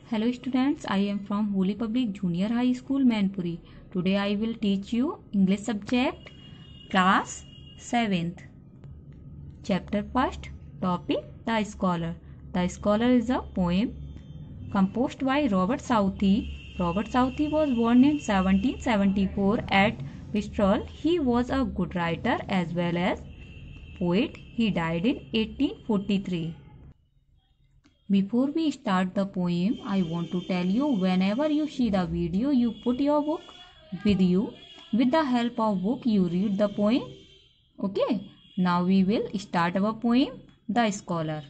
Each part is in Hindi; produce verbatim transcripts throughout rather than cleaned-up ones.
Hello students, I am from Holy Public Junior High School, Manpuri. Today I will teach you English subject, class seventh. Chapter first, topic The Scholar. The Scholar is a poem composed by Robert Southey. Robert Southey was born in seventeen seventy-four at Bristol. He was a good writer as well as poet. He died in eighteen forty-three. Before we start the poem, I want to tell you, whenever you see the video, you put your book with you. With the help of book, you read the poem. Okay, now we will start our poem, The Scholar.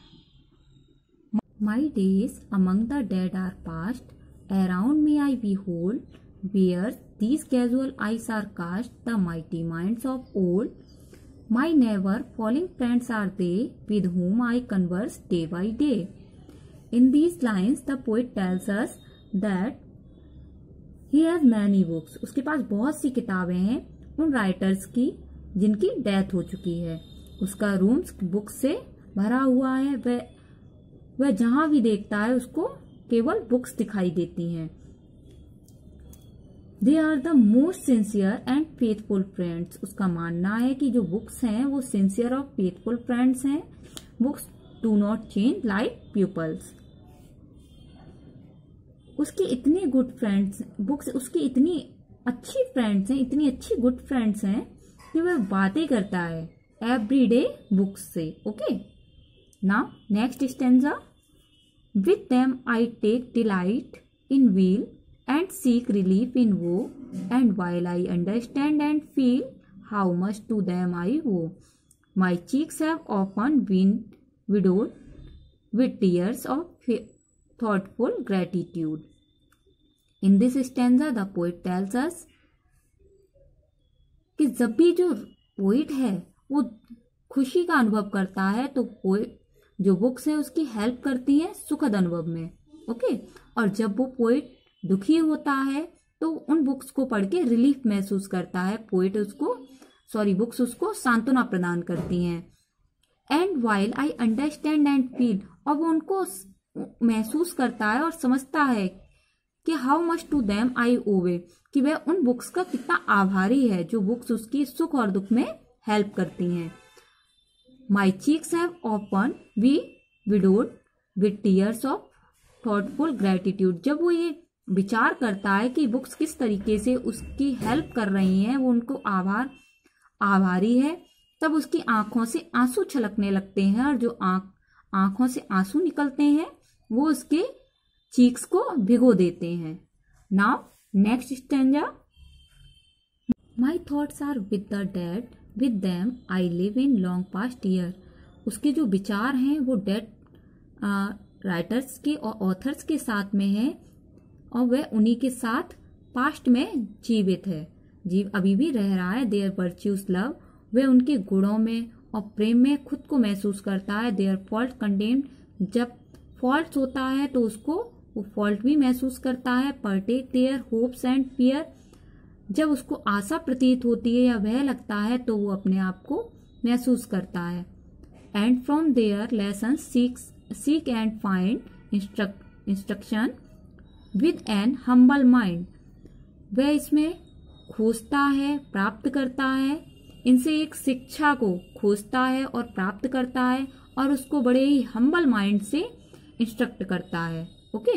My days among the dead are past. Around me I behold, where these casual eyes are cast, the mighty minds of old. My never falling friends are they, with whom I converse day by day. In these lines, the poet tells us that he has many books. उसके पास बहुत सी किताबें हैं उन राइटर्स की जिनकी डेथ हो चुकी है. उसका रूम बुक से भरा हुआ है. वह वह जहां भी देखता है उसको केवल बुक्स दिखाई देती हैं. They are the most sincere and faithful friends. उसका मानना है कि जो बुक्स हैं वो सिंसियर और फेथफुल फ्रेंड्स हैं. Books do not change like peoples. उसकी इतनी गुड फ्रेंड्स बुक्स उसकी इतनी अच्छी फ्रेंड्स हैं, इतनी अच्छी गुड फ्रेंड्स हैं कि वह बातें करता है एवरी डे बुक्स से. Okay, now next stanza. With them I take delight in weal and seek relief in woe, and while I understand and feel how much to them I owe, my cheeks have often been widowed with tears of thoughtful gratitude. In this stanza, the poet tells us कि जब भी जो पोइट है वो खुशी का अनुभव करता है तो पोइट जो बुक्स है उसकी हेल्प करती है सुखद अनुभव में. ओके, और जब वो पोइट दुखी होता है तो उन बुक्स को पढ़ के रिलीफ महसूस करता है. पोइट उसको सॉरी बुक्स उसको सांत्वना प्रदान करती हैं. And while I understand and feel, और वो उनको महसूस करता है और समझता है कि how much to them I owe, कि वह उन बुक्स का कितना आभारी है जो बुक्स उसकी सुख और दुख में हेल्प करती हैं. My cheeks have often be widowed with tears of thoughtful gratitude. जब वो ये विचार करता है कि बुक्स किस तरीके से उसकी हेल्प कर रही हैं, वो उनको आभार आभारी है, तब उसकी आंखों से आंसू छलकने लगते हैं. और जो आंख आंखों से आंसू निकलते हैं वो उसके चीक्स को भिगो देते हैं. Now next stanza. My thoughts are with the dead, with them I live in long past year. उसके जो विचार हैं वो डेड राइटर्स के और ऑथर्स के साथ में है और वह उन्हीं के साथ पास्ट में जीवित है, जीव अभी भी रह रहा है. देयर वर्च्यूज लव, वह उनके गुणों में और प्रेम में खुद को महसूस करता है. देयर फॉल्ट कंडेम्ड, जब फॉल्ट होता है तो उसको वो फॉल्ट भी महसूस करता है. Partake their hopes and fear, जब उसको आशा प्रतीत होती है या वह लगता है तो वो अपने आप को महसूस करता है. And from their lesson seeks seek and find instruction with an humble mind, वह इसमें खोजता है, प्राप्त करता है. इनसे एक शिक्षा को खोजता है और प्राप्त करता है और उसको बड़े ही हम्बल माइंड से इंस्ट्रक्ट करता है. Okay,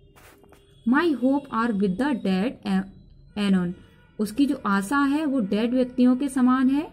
my hope are with the dead anon, उसकी जो आशा है वो डेड व्यक्तियों के समान है.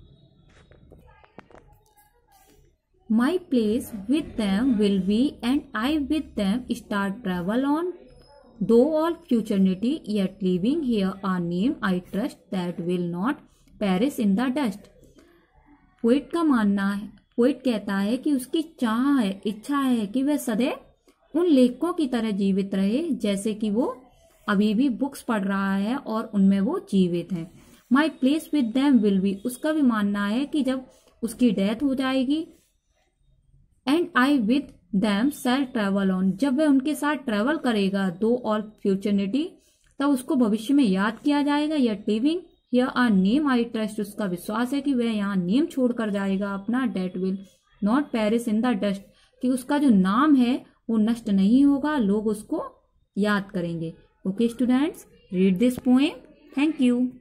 My place with them will be, and I with them start travel on. Though all futurity, yet leaving here a name I trust that will not perish in the dust. Poet का मानना है, पोइट कहता है कि उसकी चाह है, इच्छा है कि वह सदैव उन लेखकों की तरह जीवित रहे जैसे कि वो अभी भी बुक्स पढ़ रहा है और उनमें वो जीवित हैं. My place with them will be, उसका भी मानना है कि जब उसकी डेथ हो जाएगी, and I with them shall travel on, जब वह उनके साथ ट्रेवल करेगा, दो ऑल फ्यूचरिटी, तब उसको भविष्य में याद किया जाएगा. या leaving here a name I trust, उसका विश्वास है कि वह यहाँ नेम छोड़कर जाएगा अपना. That will not perish in the dust, कि उसका जो नाम है वो नष्ट नहीं होगा, लोग उसको याद करेंगे। Okay students, read this poem. Thank you.